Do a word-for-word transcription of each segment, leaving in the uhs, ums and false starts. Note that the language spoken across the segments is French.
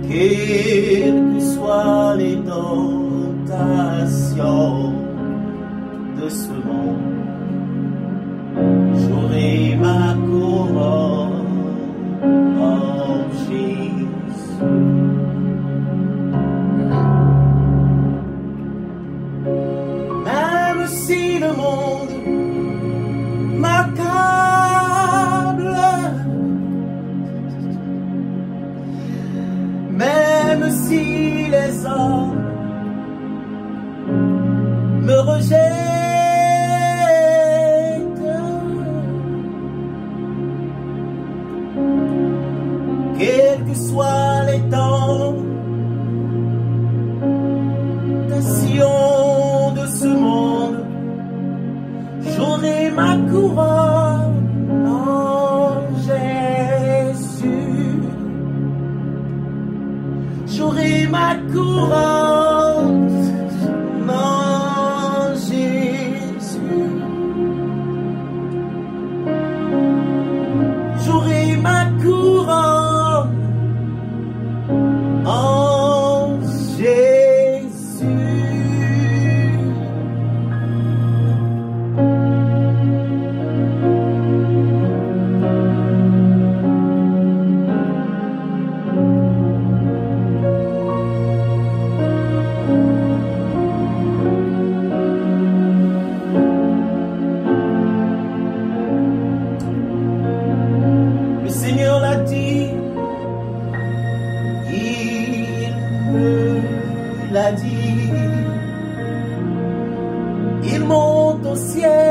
Quelles que soient les tentations de ce monde, j'aurai ma couronne en Jésus. Même si le monde m'accable, même si les hommes me rejettent, quels que soient les temps, tentations de ce monde, j'aurai ma couronne en Jésus. J'aurai ma couronne en Jésus. J'aurai ma couronne en Jésus. Le Seigneur l'a dit, il me l'a dit, il monte au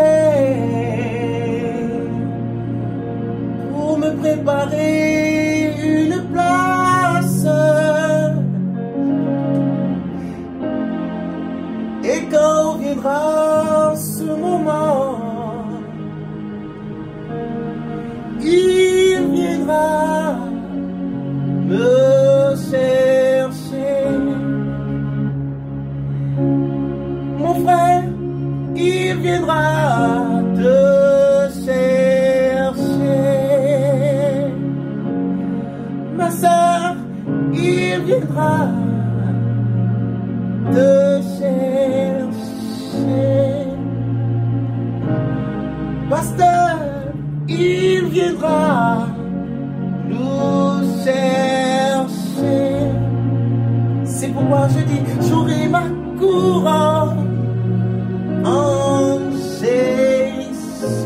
ciel pour me préparer une place. Et quand viendra ce moment, il viendra me chercher. Mon frère, il viendra te chercher. Ma sœur, il viendra te chercher. Pasteur, il viendra nous chercher. C'est pourquoi je dis, j'aurai ma couronne en Jésus.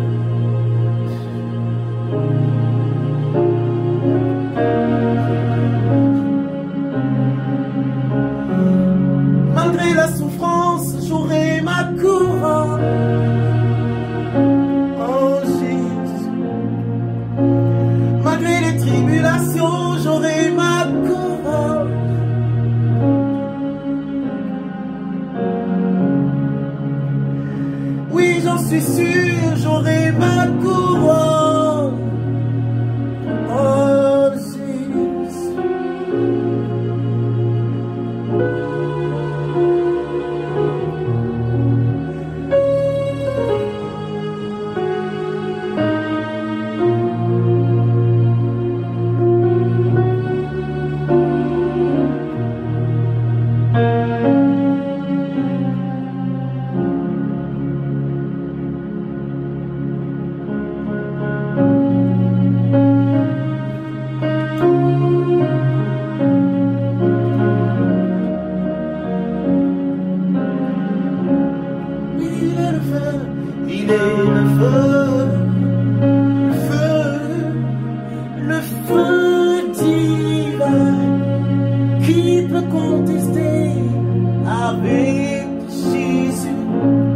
Malgré la souffrance, j'aurai ma couronne en Jésus. Malgré les tribulations, j'aurai ma couronne. Oui, j'en suis sûr, j'aurai ma couronne en Jésus. Il est le feu, le feu, le feu divin. Qui peut contester avec Jésus?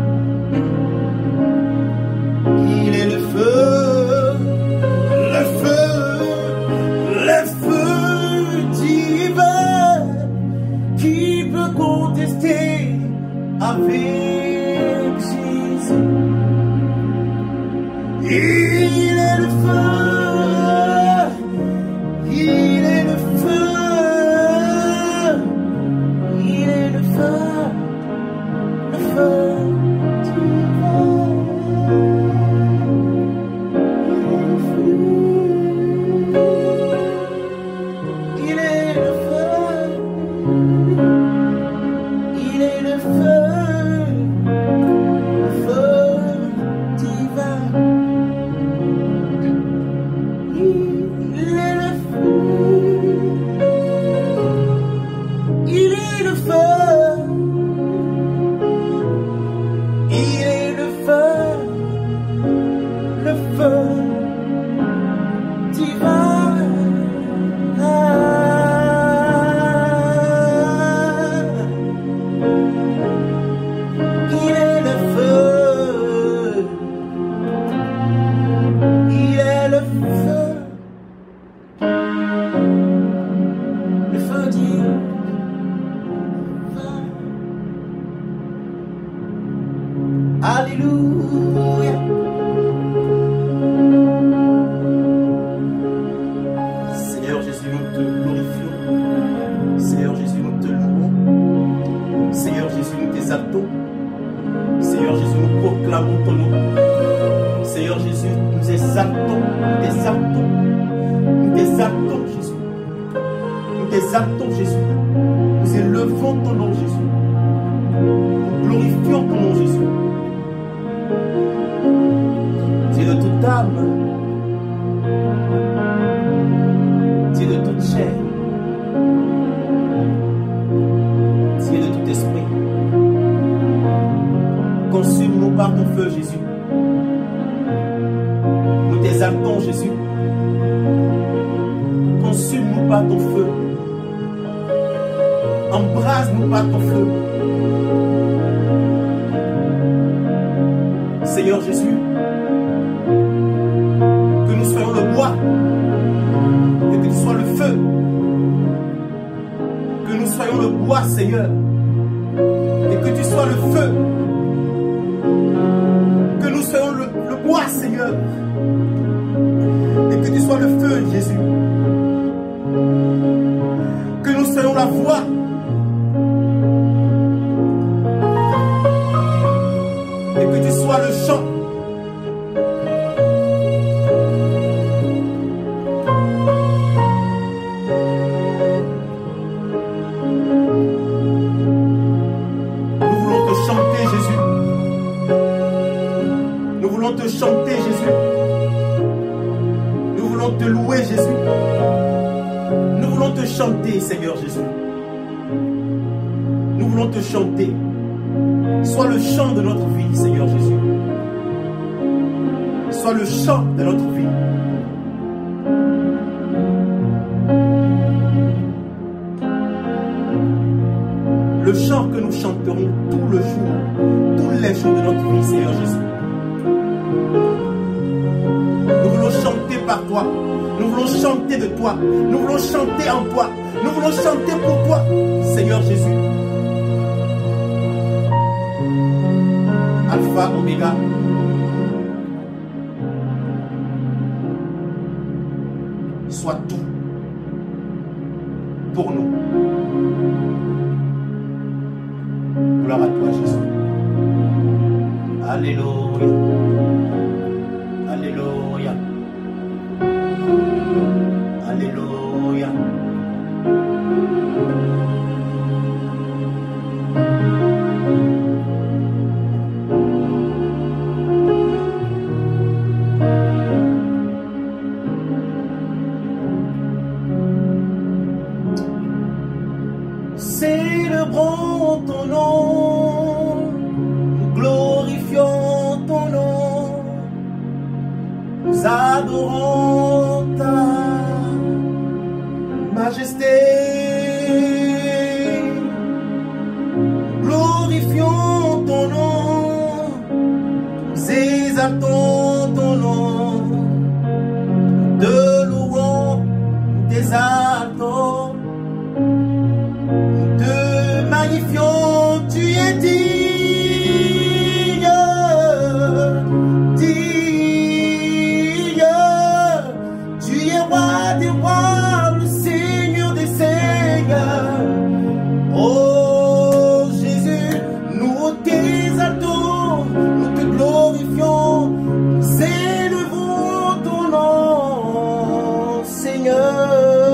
Il est le feu, le feu, le feu divin. Qui peut contester avec Jésus? Il est le feu, il est le feu, il est le feu, le feu divin. Il est le feu. Alléluia. Seigneur Jésus, nous te glorifions. Seigneur Jésus, nous te louons. Seigneur Jésus, nous t'exaltons. Seigneur Jésus, nous proclamons ton nom. Seigneur Jésus, nous exaltons, nous t'exaltons. Nous t'exaltons, Jésus. Nous t'exaltons, Jésus. Nous élevons ton nom, Jésus. Nous glorifions ton nom, Jésus. Dieu de toute âme, Dieu de toute chair, Dieu de tout esprit, consume-nous par ton feu, Jésus. Nous t'exaltons, Jésus. Consume-nous par ton feu. Embrase-nous par ton feu. Seigneur Jésus, que nous soyons le bois et que tu sois le feu. Que nous soyons le bois, Seigneur, et que tu sois le feu. Que nous soyons le, le bois, Seigneur, et que tu sois le feu, Jésus. Que nous soyons la voix. Et que tu sois le chant. Nous voulons te chanter, Jésus. Nous voulons te chanter, Jésus. Nous voulons te louer, Jésus. Nous voulons te chanter, Seigneur Jésus. Nous voulons te chanter. Sois le chant de notre vie, Seigneur Jésus. Sois le chant de notre vie. Le chant que nous chanterons tout le jour, tous les jours de notre vie, Seigneur Jésus. Nous voulons chanter par toi. Nous voulons chanter de toi. Nous voulons chanter en toi. Nous voulons chanter pour toi, Seigneur Jésus. Alpha, Oméga. Sois tout pour nous. Gloire à toi, Jésus. Alléluia. Alléluia. Alléluia. Célébrons ton nom, glorifions ton nom, nous adorons ta majesté, glorifions ton nom, nous exaltons ton nom, te louons, nous t'exaltons. Magnifions, tu es digne, digne, tu es roi des rois, le Seigneur des seigneurs. Oh Jésus, nous t'exaltons, nous te glorifions, nous élevons ton nom, Seigneur.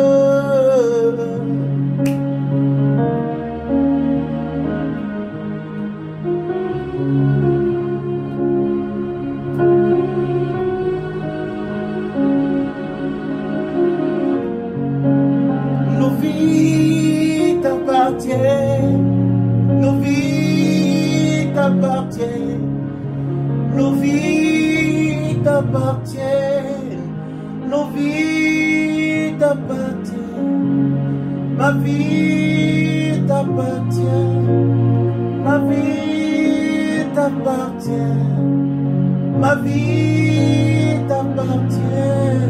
Nos vies t'appartiennent, nos vies t'appartiennent, nos vies t'appartiennent, ma vie t'appartient, ma vie t'appartient, ma vie t'appartient.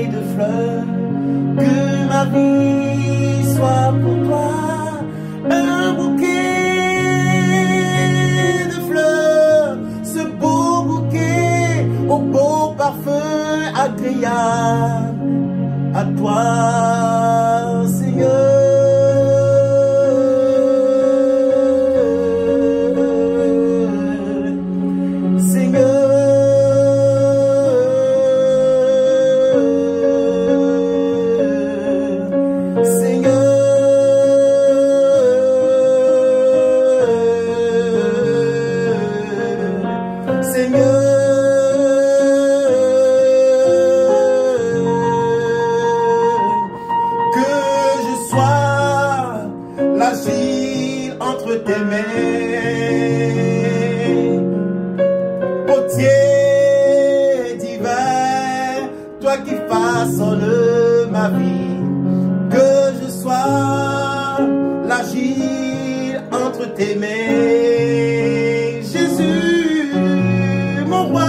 bouquet de fleurs, que ma vie soit pour toi un bouquet de fleurs, ce beau bouquet au beau parfum agréable à toi, Seigneur. Tes mains, Jésus, mon roi.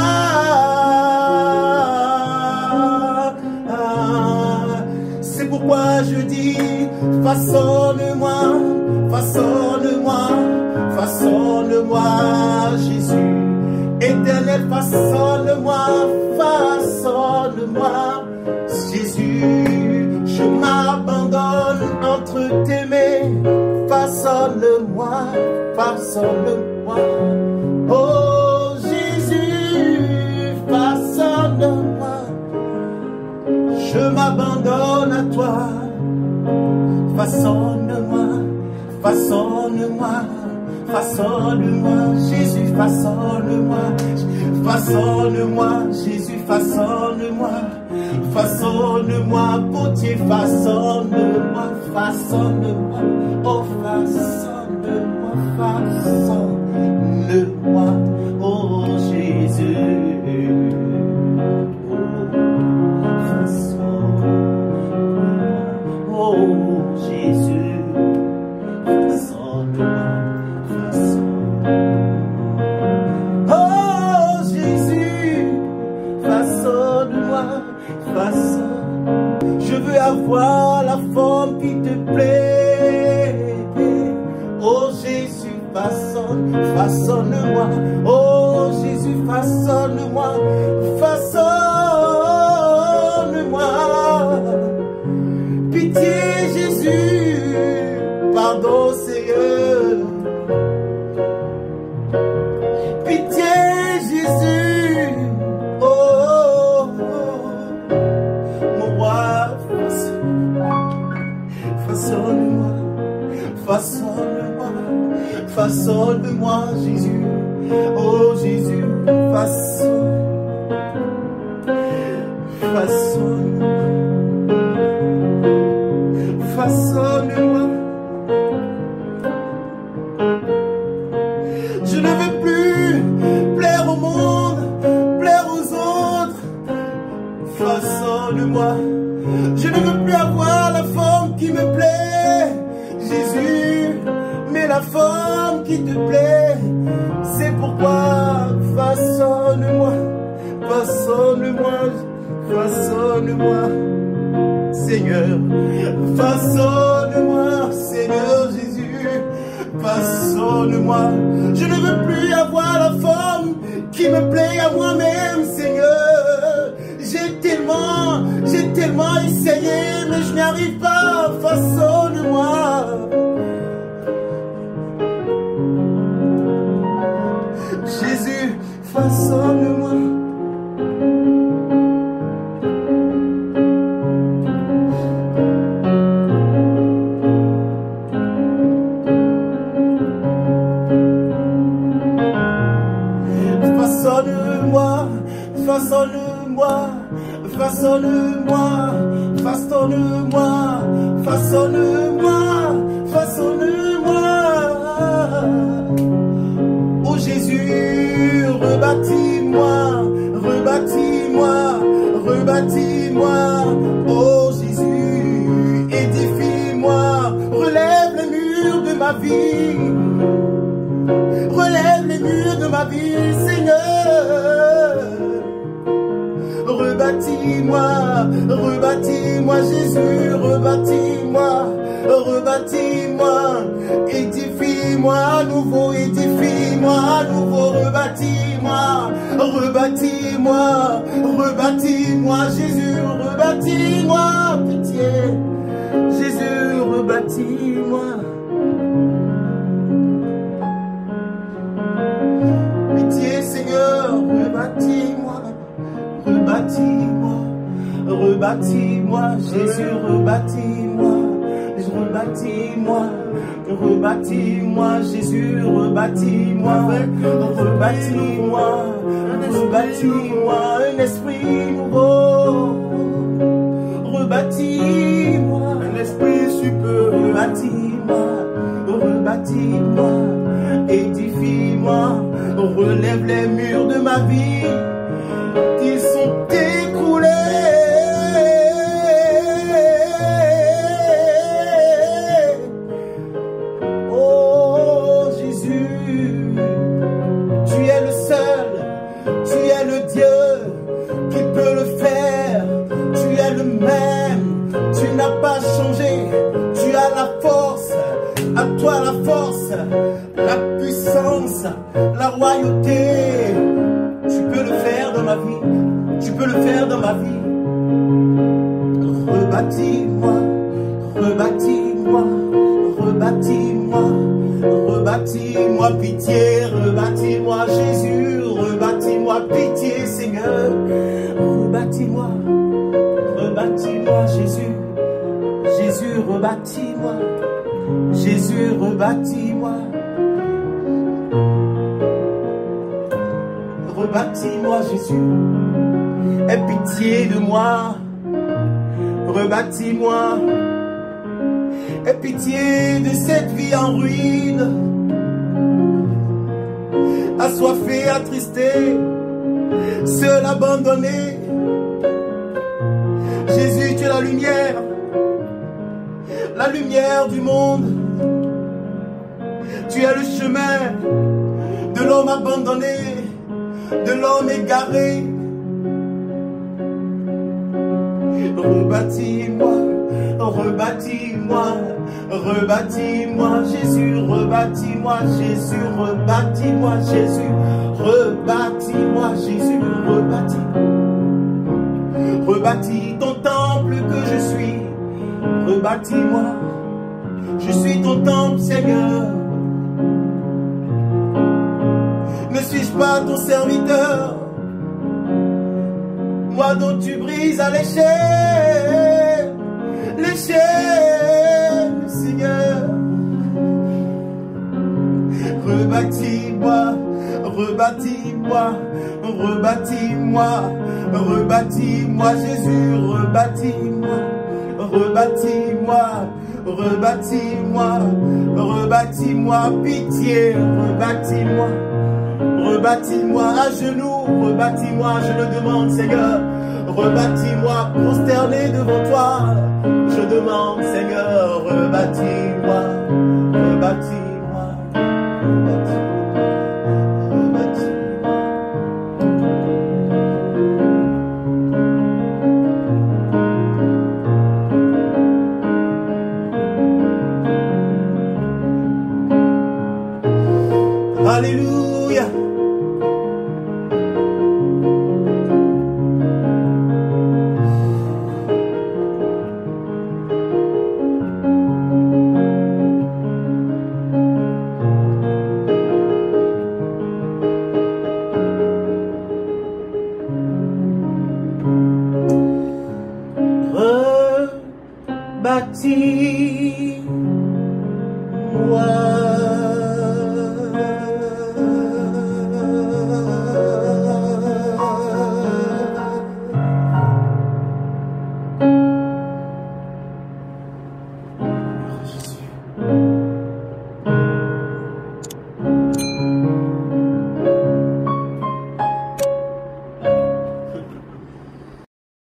Ah, c'est pourquoi je dis, façonne-moi, façonne-moi, façonne-moi, Jésus. Éternel, façonne-moi, façonne-moi, Jésus. Je m'abandonne entre tes mains. Façonne-moi, façonne-moi, oh Jésus, façonne-moi, je m'abandonne à toi, façonne-moi, façonne-moi, façonne-moi, Jésus, façonne-moi, façonne-moi, Jésus, façonne-moi, façonne-moi, Potier, façonne-moi, façonne-moi, oh façonne-moi, façonne-moi, oh Jésus, oh façonne-moi, oh Jésus, façonne-moi, façonne-moi, oh Jésus, façonne-moi, façonne. Je veux avoir la forme qui te plaît. Oh Jésus, façonne, façonne-moi. Oh Jésus, façonne-moi, façonne-moi. Pitié Jésus, pardon Seigneur. Pitié Jésus, oh, oh, oh. Mon roi, façonne-moi, façonne-moi, façonne-moi Jésus, oh Jésus, façonne, façonne, façonne-moi. Je ne veux plus plaire au monde, plaire aux autres, façonne-moi. Je ne veux plus avoir la forme qui me plaît, Jésus, mais la forme qui te plaît. C'est pourquoi façonne-moi, façonne-moi, façonne-moi, Seigneur. Façonne-moi, Seigneur Jésus, façonne-moi. Je ne veux plus avoir la forme qui me plaît à moi-même, Seigneur. J'ai tellement, j'ai tellement essayé, mais je n'y arrive pas. Façonne-moi. Jésus, façonne-moi. Façonne-moi, façonne-moi, façonne-moi, façonne-moi, façonne-moi, façonne-moi. Oh Jésus, rebâtis-moi, rebâtis-moi, rebâtis-moi. Oh Jésus, édifie-moi, relève les murs de ma vie. Relève les murs de ma vie, Seigneur. Rebâtis rebâtis-moi, rebâtis-moi Jésus, rebâtis-moi, rebâtis-moi, édifie-moi à nouveau, édifie-moi à nouveau, rebâtis-moi, rebâtis-moi, rebâtis-moi Jésus, rebâtis-moi, pitié, Jésus, rebâtis-moi. Pitié Seigneur, rebâtis-moi, rebâtis-moi, rebâtis-moi, Jésus, rebâtis-moi, rebâtis-moi, rebâtis-moi, Jésus, rebâtis-moi, rebâtis-moi, rebâtis-moi, un esprit nouveau, rebâtis-moi, un esprit super, rebâtis-moi, rebâtis-moi, édifie-moi, relève les murs de ma vie qui sont écroulés. Oh Jésus, tu es le seul, tu es le Dieu qui peut le faire, tu es le même, tu n'as pas changé, tu as la force, à toi la force, la puissance, la royauté. Tu peux le faire dans ma vie, tu peux le faire dans ma vie. Rebâtis-moi, rebâtis-moi, rebâtis-moi, rebâtis-moi, pitié, rebâtis-moi Jésus, rebâtis-moi, pitié Seigneur, rebâtis-moi, rebâtis-moi Jésus, Jésus, rebâtis-moi, Jésus, rebâtis-moi. Rebâtis-moi Jésus, aie pitié de moi, rebâtis-moi, aie pitié de cette vie en ruine, assoiffé, attristé, seul, abandonné. Jésus, tu es la lumière, la lumière du monde, tu es le chemin de l'homme abandonné, de l'homme égaré. Rebâtis-moi, rebâtis-moi, rebâtis-moi Jésus, rebâtis-moi Jésus, rebâtis-moi Jésus, rebâtis-moi Jésus, rebâtis. Rebâtis ton temple que je suis, rebâtis-moi, je suis ton temple Seigneur. Ne suis-je pas ton serviteur, moi dont tu brises à l'échelle, l'échelle, Seigneur. Rebâtis-moi, rebâtis-moi, rebâtis-moi, rebâtis-moi Jésus, rebâtis-moi, rebâtis-moi, rebâtis-moi, rebâtis-moi, pitié, rebâtis-moi. Rebâtis-moi à genoux, rebâtis-moi, je le demande Seigneur. Rebâtis-moi, prosterné devant toi, je demande Seigneur. Rebâtis-moi, rebâtis-moi, rebâtis-moi, rebâtis-moi. Alléluia. Rebâtis-moi.